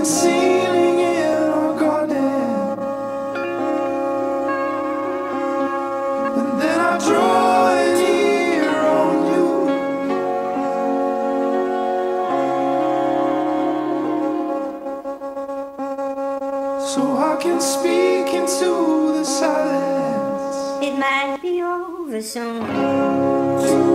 kitchen ceiling in our garden, and then I draw it here on you. So I can speak into the silence. It might be over soon.